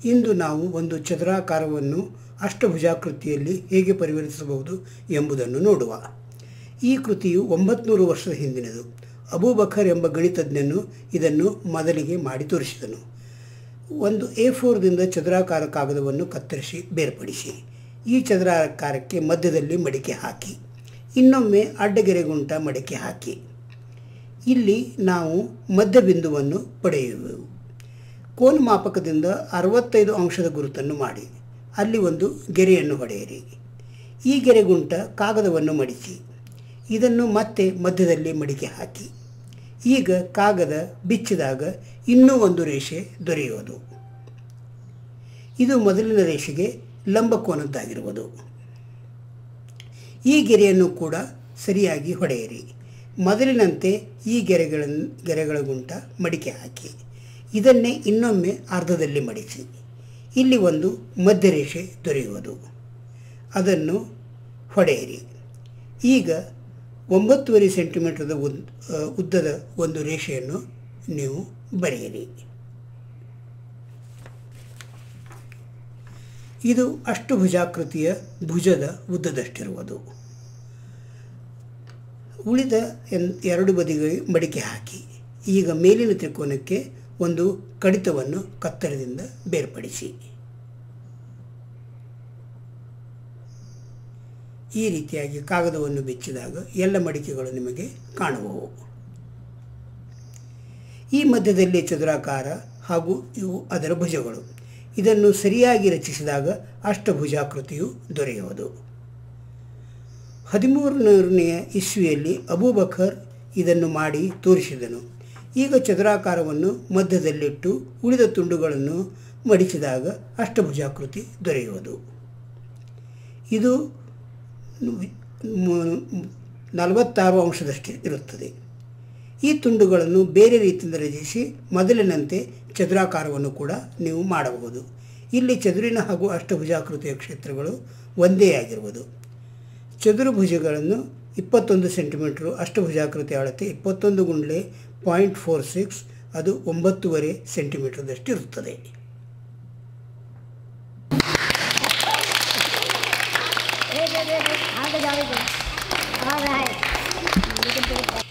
ಇಂದು ನಾವು ಒಂದು ಚದುರಾಕಾರವನ್ನು ಅಷ್ಟಭುಜಾಕೃತಿಯಲ್ಲಿ ಹೇಗೆ ಪರಿವರ್ತಿಸಬಹುದು ಎಂಬುದನ್ನು ನೋಡುವ. ಈ ಕೃತಿಯು 900 ವರ್ಷದ ಹಿಂದಿನದು. ಅಬೂಬಕರ್ ಎಂಬ ಗಣಿತಜ್ಞನು ಇದನ್ನು ಮೊದಲಿಗೆ ಮಾಡಿ ತೋರಿಸಿದನು. ಒಂದು A4ದಿಂದ ಚದುರಾಕಾರ ಕಾಗದವನ್ನು ಕತ್ತರಿಸಿ ಬೇರ್ಪಡಿಸಿ ಈ ಚದುರಾಕಾರಕ್ಕೆ ಮಧ್ಯದಲ್ಲಿ ಮಡಿಕೆ ಹಾಕಿ ಇನ್ನೊಮ್ಮೆ ಅಡ್ಡಗೆರೆಗುಂಟ ಮಡಿಕೆ ಹಾಕಿ ಇಲ್ಲಿ ನಾವು ಮಧ್ಯಬಿಂದುವನ್ನು ಪಡೆಯುವೆವು. ಕೋನ ಮಾಪಕದಿಂದ 65 ಅಂಶದ ಗುರುತನ್ನು ಮಾಡಿ ಅಲ್ಲಿ ಒಂದು ಗೆರೆಯನ್ನು ಹೊಡೆಯಿರಿ. ಈ ಗೆರೆಗುಂಟ ಕಾಗದವನ್ನು ಮಡಿಸಿ ಇದನ್ನು ಮತ್ತೆ ಮಧ್ಯದಲ್ಲಿ ಮಡಿಕೆ ಹಾಕಿ ಈಗ ಕಾಗದ ಬಿಚ್ಚಿದಾಗ ಇನ್ನೂ ಒಂದು ರೇಷೆ ದೊರೆಯುವುದು. ಇದು ಮೊದಲಿನ ರೇಷೆಗೆ ಲಂಬಕೋನದ್ದಾಗಿರುವುದು. ಈ ಗೆರೆಯನ್ನು ಕೂಡ ಸರಿಯಾಗಿ ಹೊಡೆಯಿರಿ. ಮೊದಲಿನಂತೆ ಈ ಗೆರೆಗಳ ಗುಂಟ ಮಡಿಕೆ ಹಾಕಿ ಇದನ್ನೇ ಇನ್ನೊಮ್ಮೆ ಅರ್ಧದಲ್ಲಿ ಮಡಿಸಿ ಇಲ್ಲಿ ಒಂದು ಮಧ್ಯರೇಷೆ ದೊರೆಯುವುದು. ಅದನ್ನು ಹೊಡೆಯಿರಿ. ಈಗ 9.5 ಸೆಂಟಿಮೀಟರ್ದ ಉದ್ದದ ಒಂದು ರೇಷೆಯನ್ನು ನೀವು ಬರೆಯಿರಿ. ಇದು ಅಷ್ಟಭುಜಾಕೃತಿಯ ಭುಜದ ಉದ್ದದಷ್ಟಿರುವುದು. ಉಳಿದ 2 ಬದಿಗೆ ಮಡಿಕೆ ಹಾಕಿ ಈಗ ಮೇಲಿನ ತ್ರಿಕೋನಕ್ಕೆ ಒಂದು ಕಡಿತವನ್ನು ಕತ್ತರದಿಂದ ಬೇರ್ಪಡಿಸಿ. ಈ ರೀತಿಯಾಗಿ ಕಾಗದವನ್ನು ಬಿಚ್ಚಿದಾಗ ಎಲ್ಲ ಮಡಿಕೆಗಳು ನಿಮಗೆ ಕಾಣುವವು. ಈ ಮಧ್ಯದಲ್ಲಿ ಚದುರಾಕಾರ ಹಾಗೂ ಇವು ಅದರ ಭುಜಗಳು. ಇದನ್ನು ಸರಿಯಾಗಿ ರಚಿಸಿದಾಗ ಅಷ್ಟಭುಜಾಕೃತಿಯು ದೊರೆಯುವುದು. 1300ನೇ ಇಸ್ವಿಯಲ್ಲಿ ಅಬೂಬಕರ್ ಇದನ್ನು ಮಾಡಿ ತೋರಿಸಿದನು. ಈಗ ಚದುರಾಕಾರವನ್ನು ಮಧ್ಯದಲ್ಲಿಟ್ಟು ಉಳಿದ ತುಂಡುಗಳನ್ನು ಮಡಿಸಿದಾಗ ಅಷ್ಟಭುಜಾಕೃತಿ ದೊರೆಯುವುದು. ಇದು 46 ಅಂಶದಷ್ಟು ಇರುತ್ತದೆ. ಈ ತುಂಡುಗಳನ್ನು ಬೇರೆ ರೀತಿಯಿಂದ ರಚಿಸಿ ಮೊದಲಿನಂತೆ ಚದುರಾಕಾರವನ್ನು ಕೂಡ ನೀವು ಮಾಡಬಹುದು. ಇಲ್ಲಿ ಚದುರಿನ ಹಾಗೂ ಅಷ್ಟಭುಜಾಕೃತಿಯ ಕ್ಷೇತ್ರಗಳು ಒಂದೇ ಆಗಿರುವುದು. ಚದುರ್ಭುಜಗಳನ್ನು 21 ಸೆಂಟಿಮೀಟರು, ಅಷ್ಟಭುಜಾಕೃತಿ ಅಳತೆ 21 ಗುಂಡ್ಲೆ 0.46 ಅದು 9.5 ಸೆಂಟಿಮೀಟರ್ದಷ್ಟು ಇರುತ್ತದೆ. आगे जाओगे आ रहा है लेकिन